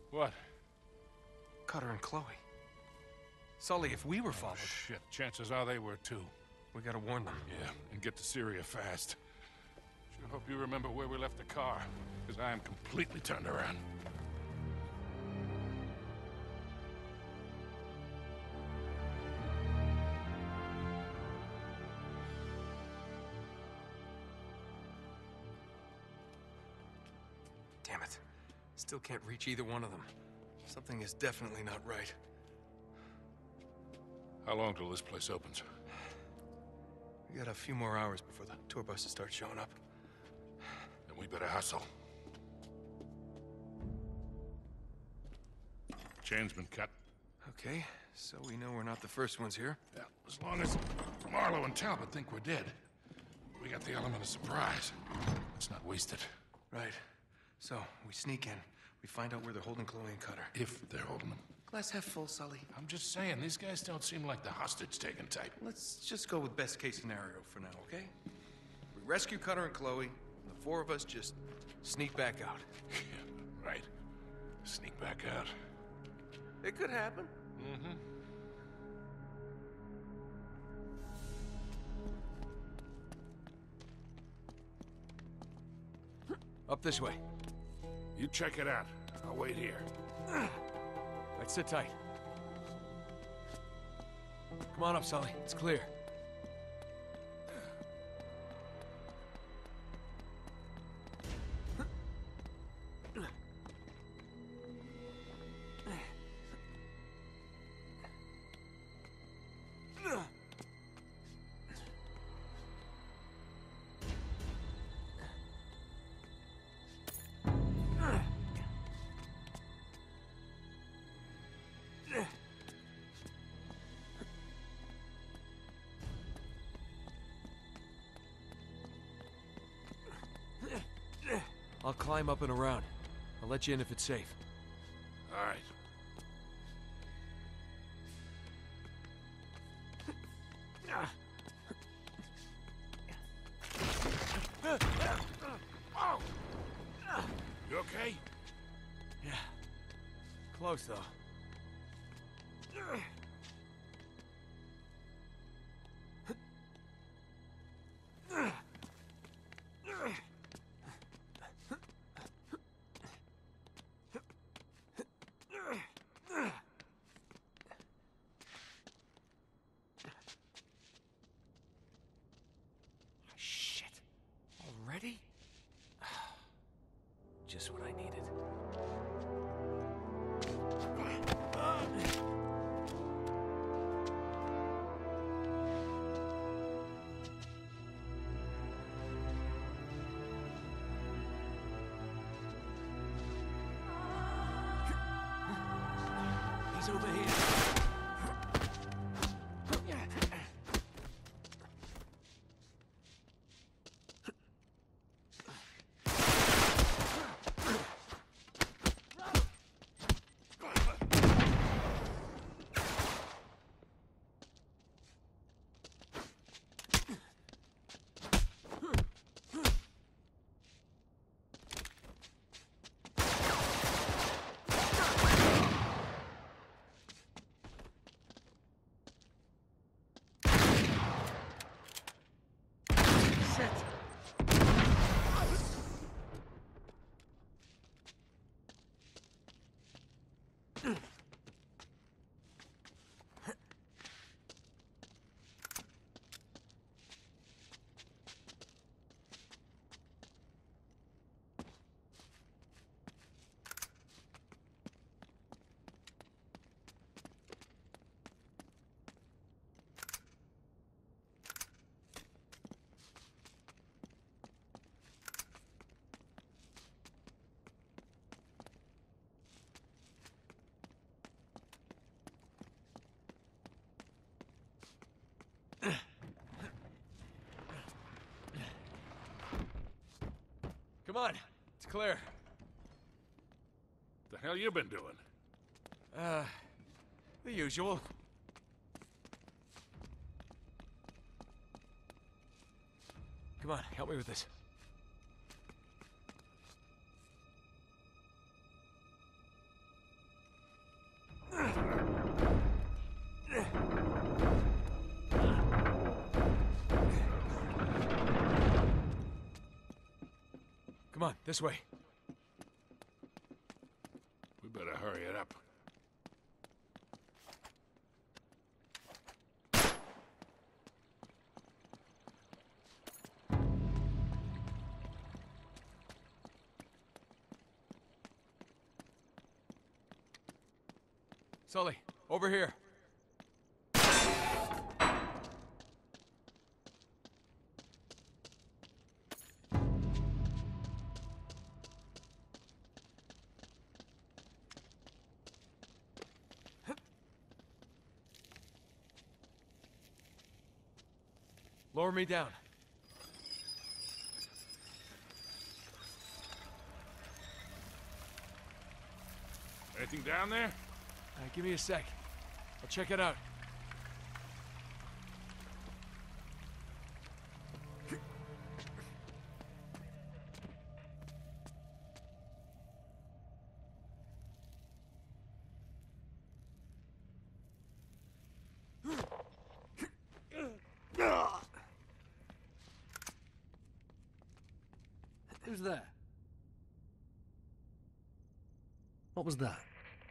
What? Cutter and Chloe. Sully, if we were followed... Shit, chances are they were too. We gotta warn them. Yeah, and get to Syria fast. Sure hope you remember where we left the car, because I am completely turned around. Damn it. Still can't reach either one of them. Something is definitely not right. How long till this place opens? We got a few more hours before the tour buses start showing up. Then we better hustle. Chain's been cut. Okay, so we know we're not the first ones here. Yeah, as long as Marlowe and Talbot think we're dead, we got the element of surprise. Let's not waste it. Right. So, we sneak in. We find out where they're holding Chloe and Cutter. If they're holding them. Glass half full, Sully. I'm just saying, these guys don't seem like the hostage-taking type. Let's just go with best case scenario for now, okay? We rescue Cutter and Chloe, and the four of us just sneak back out. Yeah, right. Sneak back out. It could happen. Mm-hmm. Up this way. You check it out. I'll wait here. Right, sit tight. Come on up, Sully. It's clear. I'll climb up and around. I'll let you in if it's safe. All right. You okay? Yeah. Close, though. Shit. Already? Just what I needed. He's over here. Come on, it's clear. The hell you been doing? The usual. Come on, help me with this. Come on, this way. We better hurry it up. Sully, over here. Lower me down. Anything down there? Give me a sec. I'll check it out. Who's there? What was that?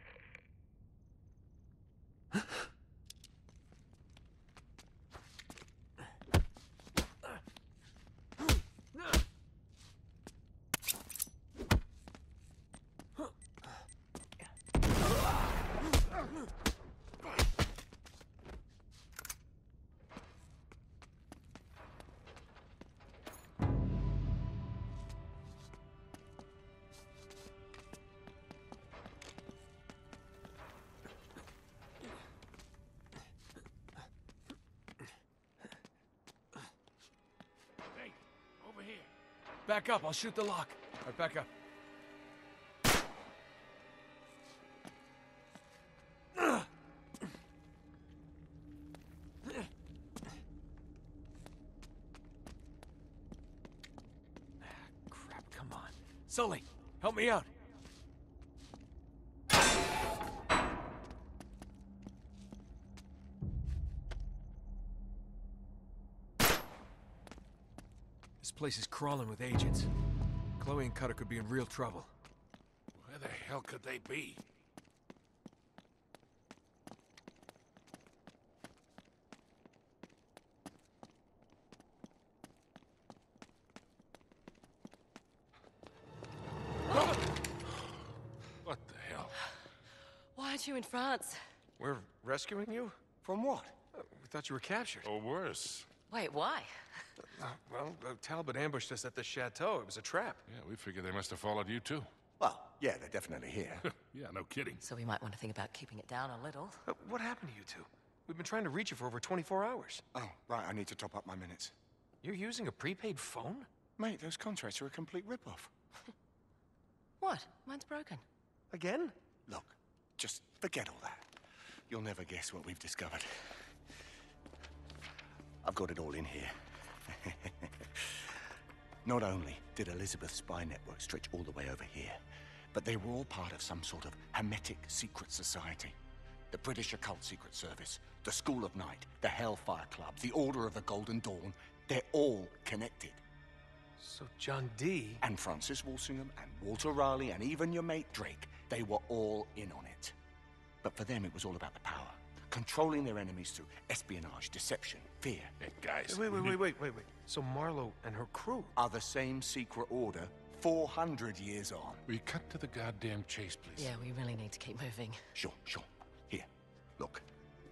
Hey, over here. Back up, I'll shoot the lock. All right, back up. Crap, come on. Sully, help me out. This place is crawling with agents. Chloe and Cutter could be in real trouble. Where the hell could they be? What the hell? Why aren't you in France? We're rescuing you? From what? We thought you were captured. Or worse. Wait, why? Well, Talbot ambushed us at the chateau. It was a trap. Yeah, we figured they must have followed you too. Well, yeah, they're definitely here. Yeah, no kidding. So we might want to think about keeping it down a little. What happened to you two? We've been trying to reach you for over 24 hours. Oh, right, I need to top up my minutes. You're using a prepaid phone? Mate, those contracts are a complete rip-off. What? Mine's broken. Again? Look, just forget all that. You'll never guess what we've discovered. I've got it all in here. Not only did Elizabeth's spy network stretch all the way over here, but they were all part of some sort of hermetic secret society. The British Occult Secret Service, the School of Night, the Hellfire Club, the Order of the Golden Dawn, they're all connected. So John Dee... And Francis Walsingham and Walter Raleigh and even your mate Drake, they were all in on it. But for them, it was all about the power. Controlling their enemies through espionage, deception, fear. Hey, guys. Wait. So Marlowe and her crew... Are the same secret order 400 years on. Will you cut to the goddamn chase, please? Yeah, we really need to keep moving. Sure. Here, look.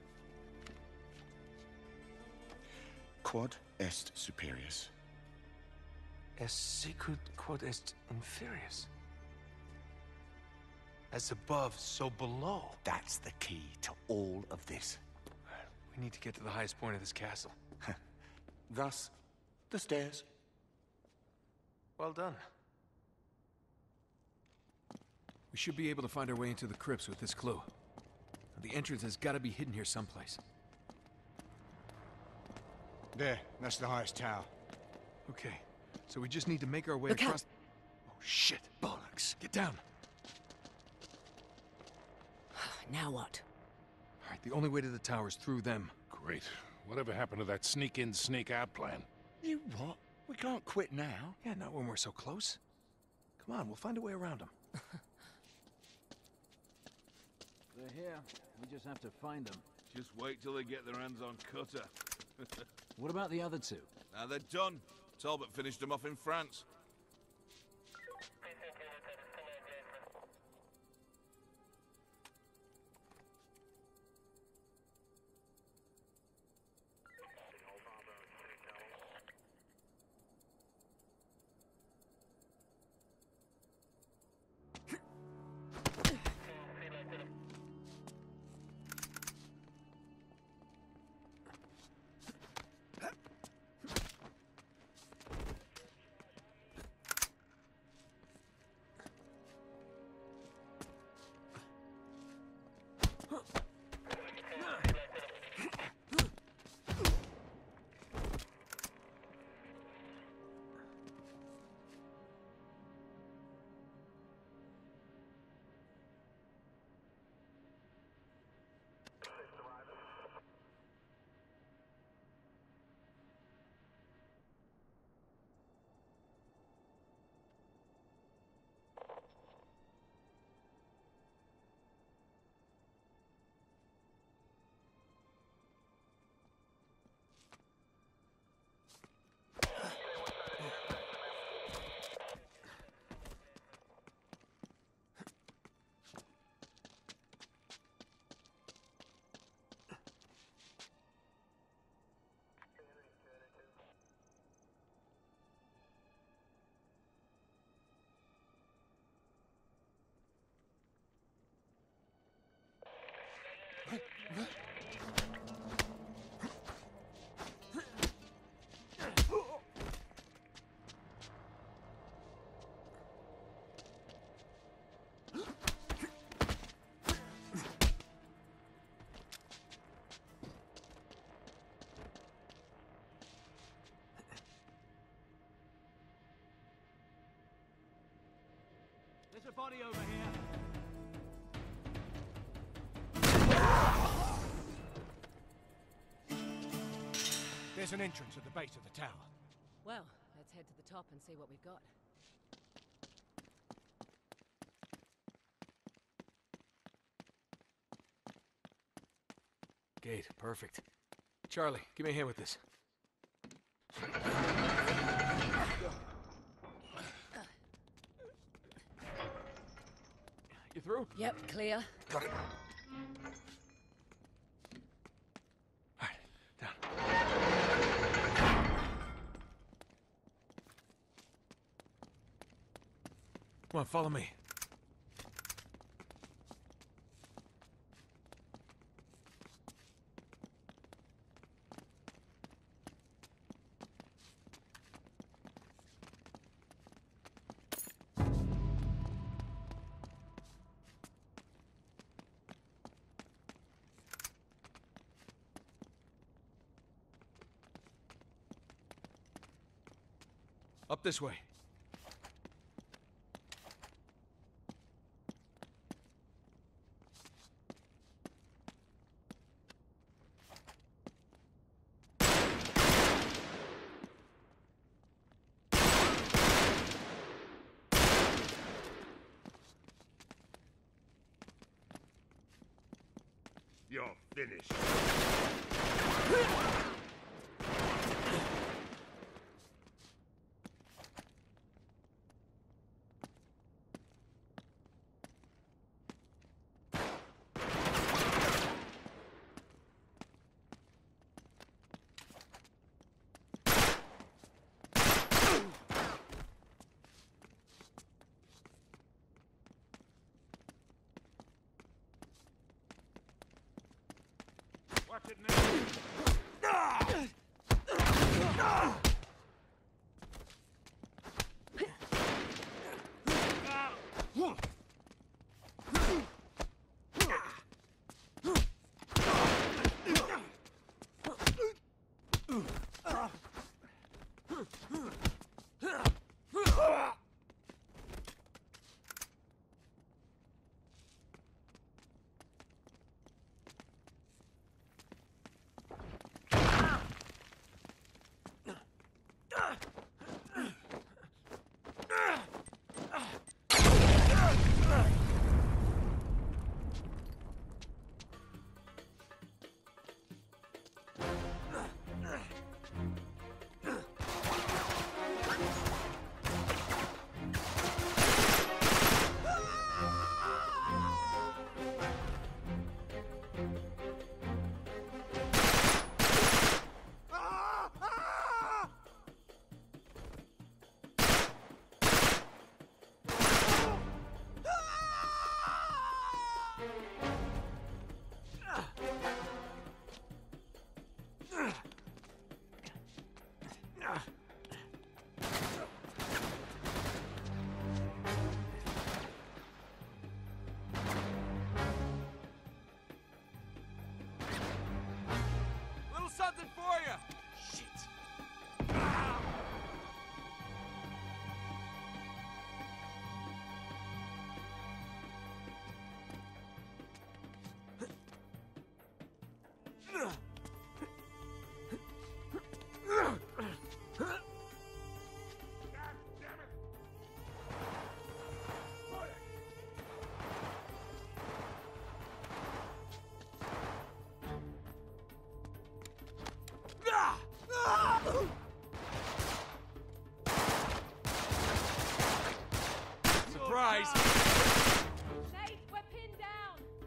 Quod est superius. Es sicut quod est inferius. As above, so below. That's the key to all of this. We need to get to the highest point of this castle. Thus, the stairs. Well done. We should be able to find our way into the crypts with this clue. The entrance has got to be hidden here someplace. There, that's the highest tower. Okay, so we just need to make our way Look out. across... Oh, shit. Bollocks. Get down. Now what? All right, the only way to the tower is through them. Great. Whatever happened to that sneak-in, sneak-out plan? You what? We can't quit now. Yeah, not when we're so close. Come on, we'll find a way around them. They're here. We just have to find them. Just wait till they get their hands on Cutter. What about the other two? Now they're done. Talbot finished them off in France. There's a body over here. There's an entrance at the base of the tower. Well, let's head to the top and see what we've got. Gate, perfect. Charlie, give me a hand with this. You through? Yep, clear. Got it. All right, down. Come on, follow me. Up this way. You're finished. Watch it now.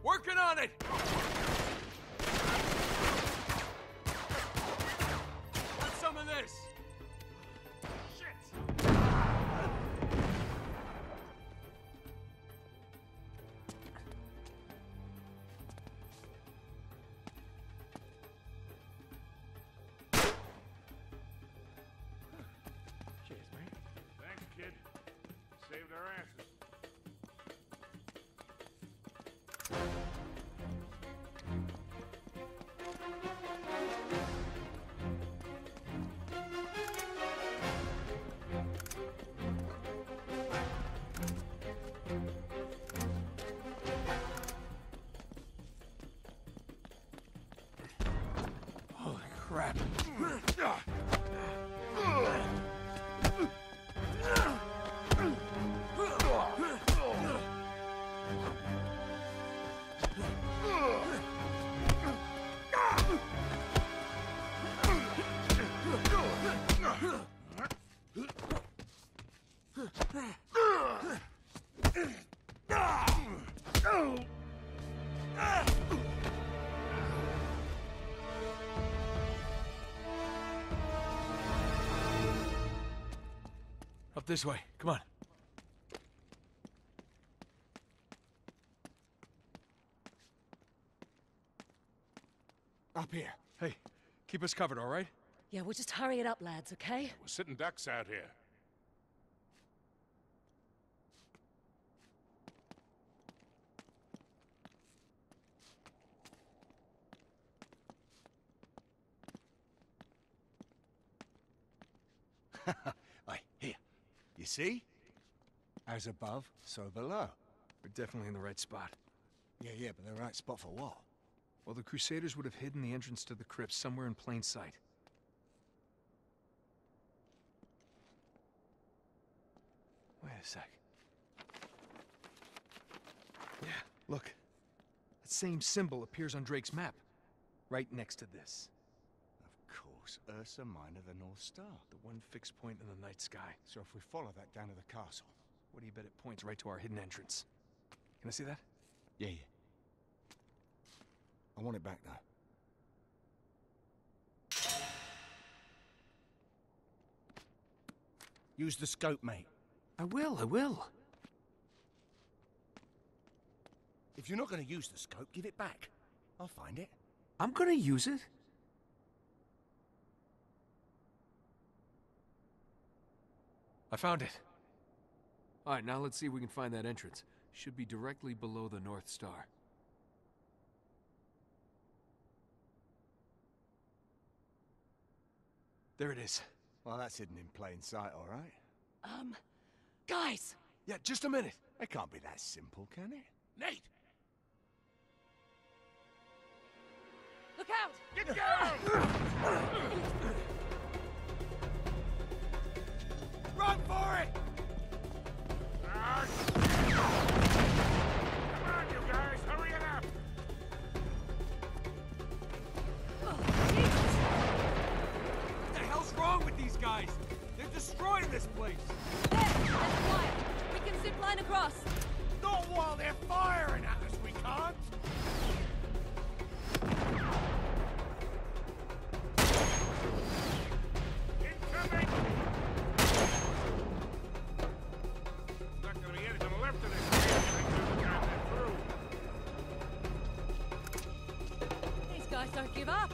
Working on it! Want some of this? Shit! Cheers, mate. Thanks, kid. Saved our asses. Holy crap. Up this way. Come on. Up here. Hey, keep us covered, all right? Yeah, we'll just hurry it up, lads, okay? We're sitting ducks out here. Aye, here. You see? As above, so below. We're definitely in the right spot. Yeah, but the right spot for what? Well, the Crusaders would have hidden the entrance to the crypt somewhere in plain sight. Wait a sec. Yeah, look. That same symbol appears on Drake's map. Right next to this. Of course, Ursa Minor, the North Star. The one fixed point in the night sky. So if we follow that down to the castle... What do you bet it points right to our hidden entrance? Can I see that? Yeah. I want it back, though. Use the scope, mate. I will. If you're not going to use the scope, give it back. I'll find it. I'm gonna use it. I found it. All right, now let's see if we can find that entrance. Should be directly below the North Star. There it is. Well, that's hidden in plain sight, all right? Guys! Yeah, just a minute. It can't be that simple, can it? Nate! Look out! Get down! Run for it! Come on, you guys, hurry it up! What the hell's wrong with these guys? They're destroying this place. There! That's quiet. We can zip line across. Not while they're firing at us, we can't! Incoming! Not gonna be anything left of this damn thing by the time they're through. These guys don't give up.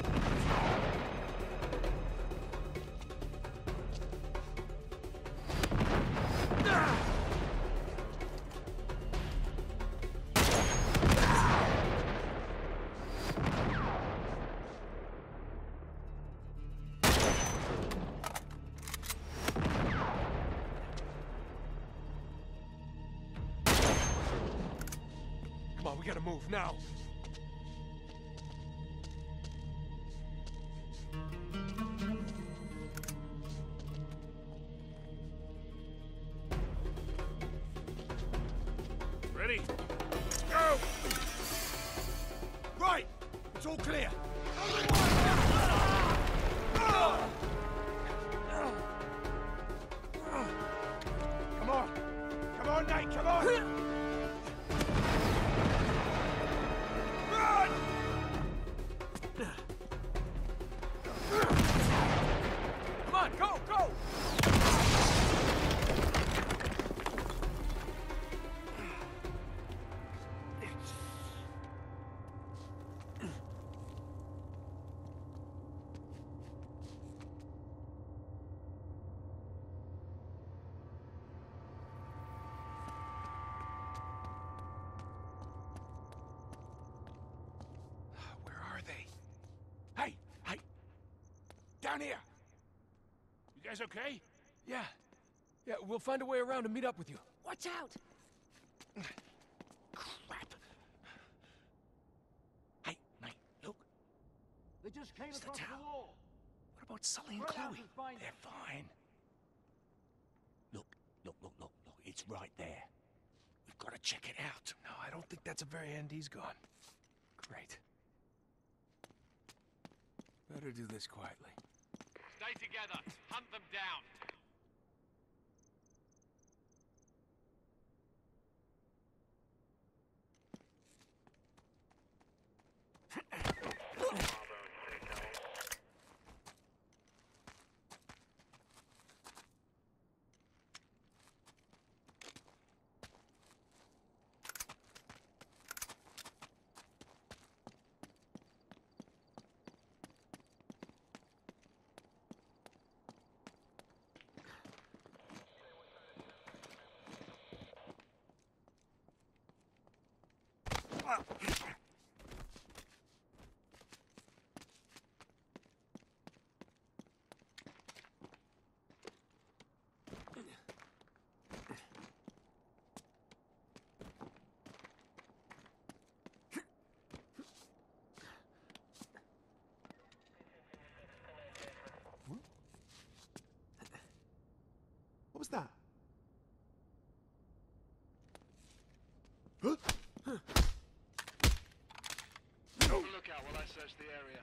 Come on, we gotta move now. Ready? Go! Right! It's all clear. Come on! Come on, Nate, come on! down here. You guys okay? Yeah. Yeah, we'll find a way around to meet up with you. Watch out! Crap. Hey, mate, look. They just came It's the across the tower. wall. What about Sully and Run out Chloe? and find They're them. fine. Look. It's right there. We've got to check it out. No, I don't think that's a very end he's gone. Great. Better do this quietly. Stay together. Hunt them down. What was that? Keep a lookout while I search the area.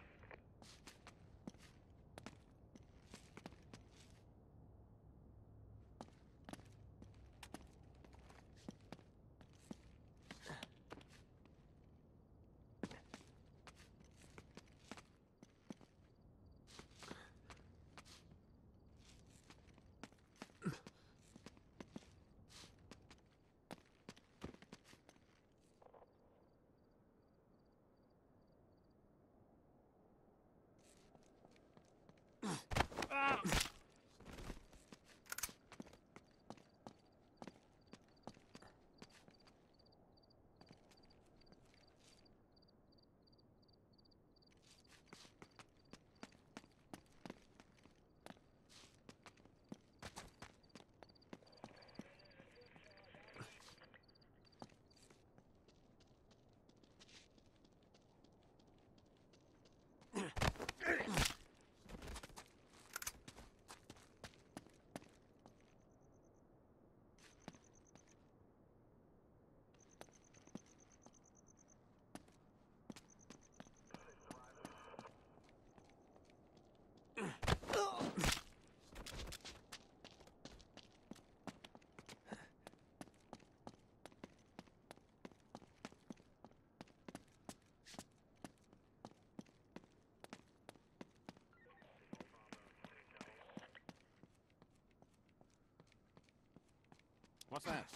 What's that?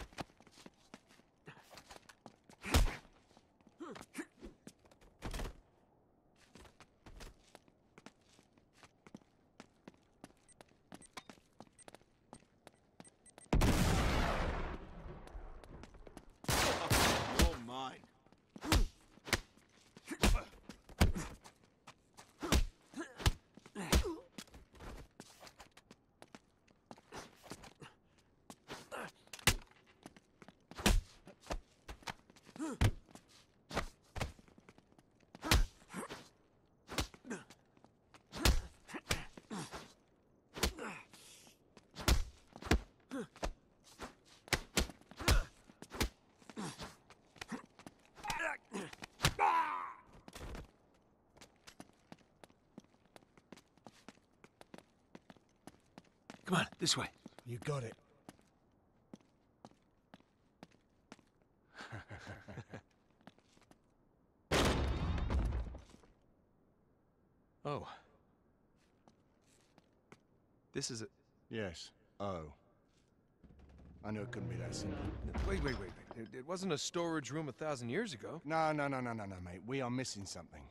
You're mine. Come on, this way. You got it. Oh. This is a... Yes. Oh. I knew it couldn't be that simple. Wait. It wasn't a storage room 1,000 years ago. No, mate. We are missing something.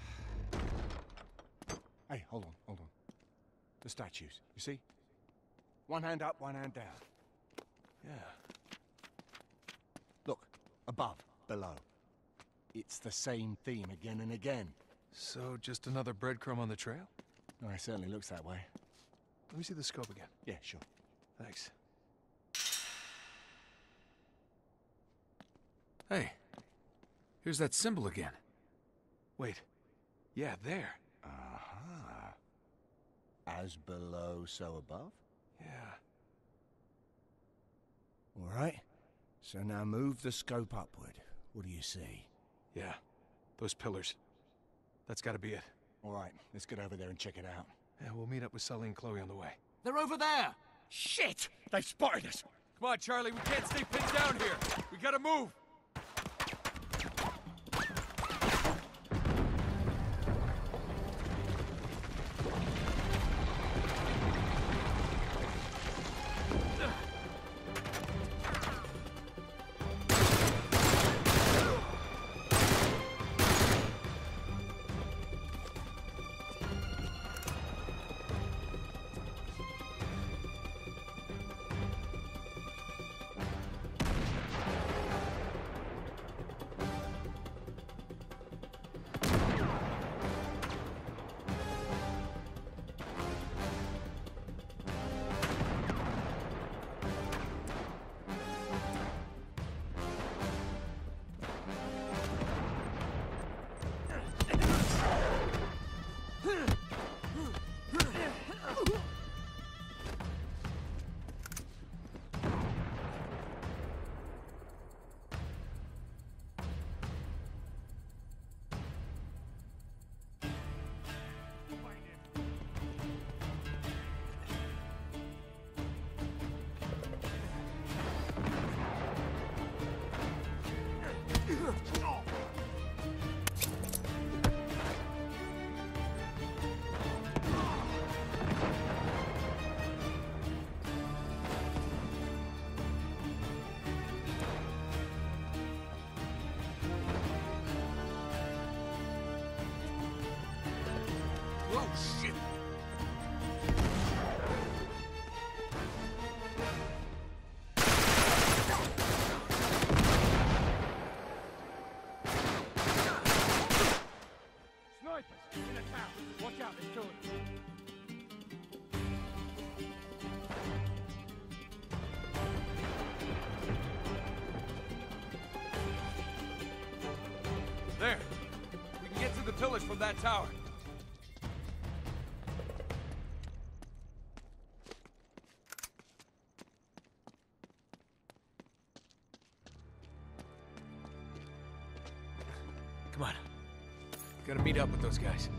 Hey, hold on. The statues, you see? One hand up, one hand down. Yeah. Look, above, below. It's the same theme again and again. So, just another breadcrumb on the trail? No, it certainly looks that way. Let me see the scope again. Yeah, sure. Thanks. Hey, here's that symbol again. Wait. Yeah, there. Uh-huh. As below, so above? Yeah. All right. So now move the scope upward. What do you see? Yeah. Those pillars. That's gotta be it. All right, let's get over there and check it out. Yeah, we'll meet up with Sully and Chloe on the way. They're over there! Shit! They've spotted us! Come on, Charlie, we can't stay pinned down here. We gotta move. There. We can get to the pillars from that tower. Come on. Gotta meet up with those guys.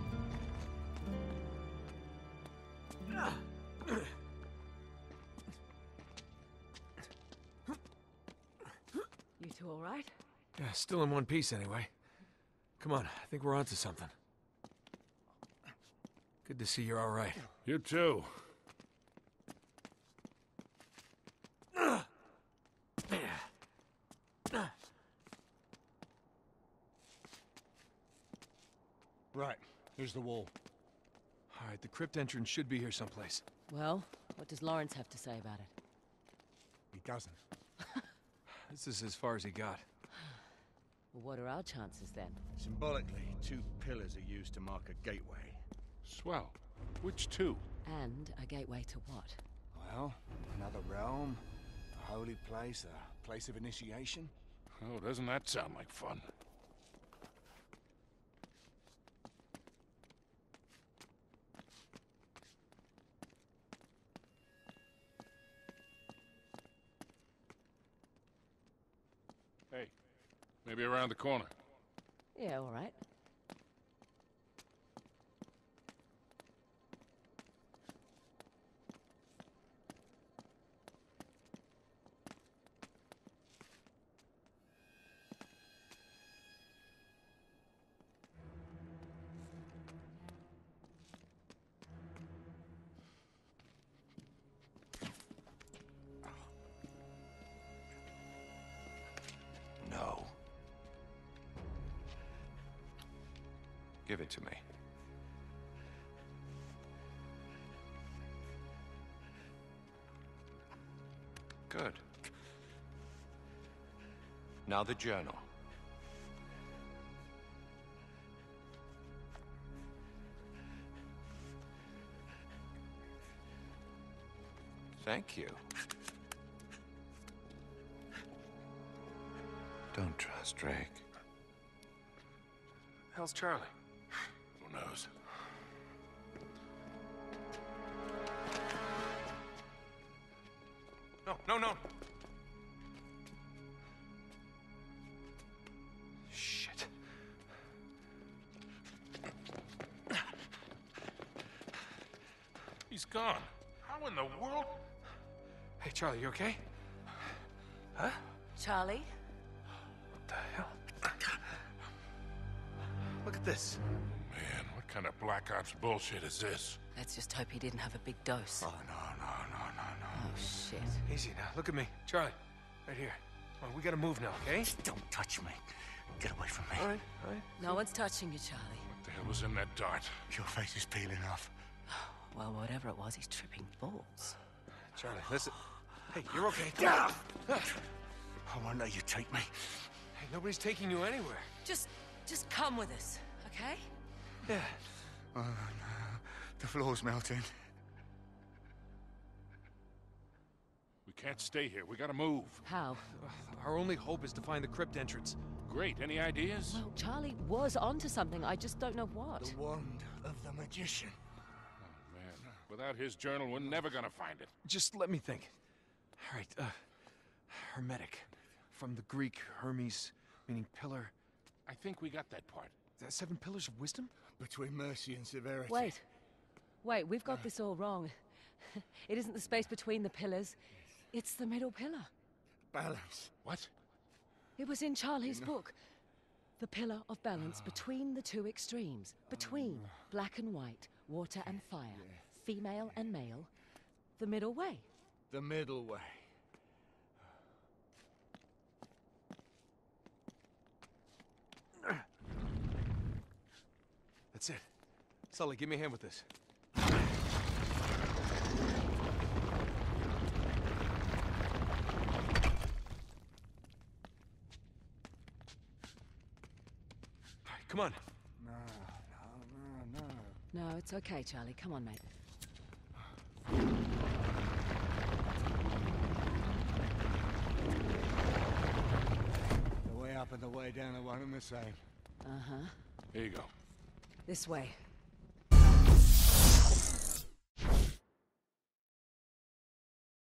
You two all right? Yeah, still in one piece anyway. Come on, I think we're onto something. Good to see you're all right. You too. Right, here's the wall. All right, the crypt entrance should be here someplace. Well, what does Lawrence have to say about it? He doesn't. This is as far as he got. Well, what are our chances then? Symbolically, 2 pillars are used to mark a gateway. Swell. Which two? And a gateway to what? Well, another realm, a holy place, a place of initiation. Oh, doesn't that sound like fun? Hey, maybe around the corner. Yeah, all right. No. Give it to me. Good. Now the journal. Thank you. Don't trust Drake. How's Charlie? Who knows? No. Shit. He's gone. How in the world? Hey, Charlie, you okay? Huh? Charlie? What the hell? Look at this. Man, what kind of Black Ops bullshit is this? Let's just hope he didn't have a big dose. Oh, no. Oh, shit. Easy now. Look at me. Charlie, right here. Come on, we gotta move now, okay? Don't touch me. Get away from me. All right. No one's touching you, Charlie. What the hell was in that dart? Your face is peeling off. Well, whatever it was, he's tripping balls. Charlie, listen. Hey, you're okay. I won't let you take me. Hey, nobody's taking you anywhere. Just come with us, okay? Yeah. Oh, no. The floor's melting. We can't stay here. We gotta move. How? Our only hope is to find the crypt entrance. Great. Any ideas? Well, Charlie was onto something. I just don't know what. The wand of the magician. Oh, man. Without his journal, we're never gonna find it. Just let me think. All right, hermetic. From the Greek, Hermes, meaning pillar. I think we got that part. 7 pillars of wisdom? Between mercy and severity. Wait, we've got this all wrong. It isn't the space between the pillars. It's the middle pillar. Balance. What? It was in Charlie's book. The pillar of balance between the two extremes. Between black and white, water and fire, female and male. The middle way. The middle way. That's it. Sully, give me a hand with this. Come on. No, it's okay, Charlie. Come on, mate. The way up and the way down are one and the same. Uh-huh. Here you go. This way.